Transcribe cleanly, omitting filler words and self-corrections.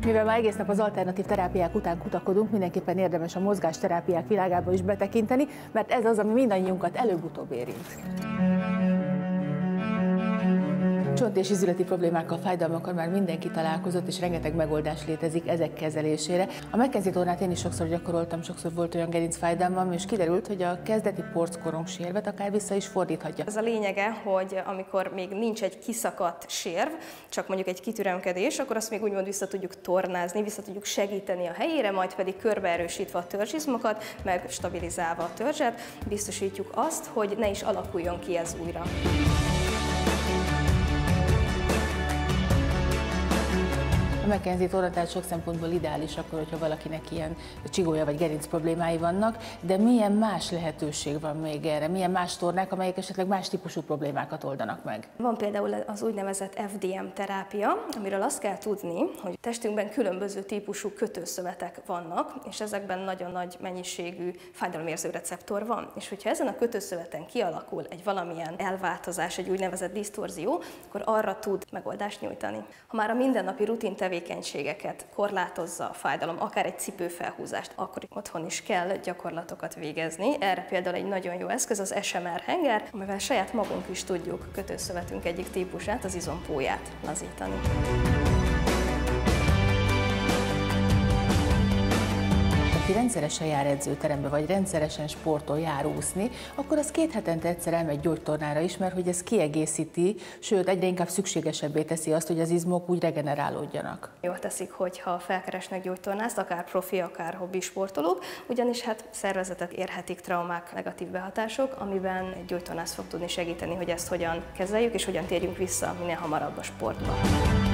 Mivel már egész nap az alternatív terápiák után kutakodunk, mindenképpen érdemes a mozgásterápiák világába is betekinteni, mert ez az, ami mindannyiunkat előbb-utóbb érint. Csont- és izületi problémákkal, fájdalmakkal már mindenki találkozott, és rengeteg megoldás létezik ezek kezelésére. A McKenzie tornát én is sokszor gyakoroltam, sokszor volt olyan gerincfájdalmam, és kiderült, hogy a kezdeti porckorong sérvet akár vissza is fordíthatja. Ez a lényege, hogy amikor még nincs egy kiszakadt sérv, csak mondjuk egy kitüremkedés, akkor azt még úgymond vissza tudjuk tornázni, vissza tudjuk segíteni a helyére, majd pedig körbeerősítve a törzsizmokat, meg stabilizálva a törzset, biztosítjuk azt, hogy ne is alakuljon ki ez újra. A McKenzie torna tehát sok szempontból ideális akkor, hogyha valakinek ilyen csigolya vagy gerinc problémái vannak, de milyen más lehetőség van még erre? Milyen más tornák, amelyek esetleg más típusú problémákat oldanak meg? Van például az úgynevezett FDM terápia, amiről azt kell tudni, hogy testünkben különböző típusú kötőszövetek vannak, és ezekben nagyon nagy mennyiségű fájdalomérző receptor van. És hogyha ezen a kötőszöveten kialakul egy valamilyen elváltozás, egy úgynevezett disztorzió, akkor arra tud megoldást nyújtani. Ha már a mindennapi rutin tevékenységeket korlátozza a fájdalom, akár egy cipőfelhúzást, akkor otthon is kell gyakorlatokat végezni. Erre például egy nagyon jó eszköz az SMR henger, amivel saját magunk is tudjuk kötőszövetünk egyik típusát, az izompóját lazítani. Aki rendszeresen jár edzőterembe, vagy rendszeresen sportol, jár úszni, akkor az 2 hetente egyszer elmegy gyógytornára is, mert hogy ez kiegészíti, sőt egyre inkább szükségesebbé teszi azt, hogy az izmok úgy regenerálódjanak. Jól teszik, hogyha felkeresnek gyógytornást, akár profi, akár hobbi sportolók, ugyanis hát szervezetet érhetik traumák, negatív behatások, amiben egy gyógytornász fog tudni segíteni, hogy ezt hogyan kezeljük, és hogyan térjünk vissza minél hamarabb a sportba.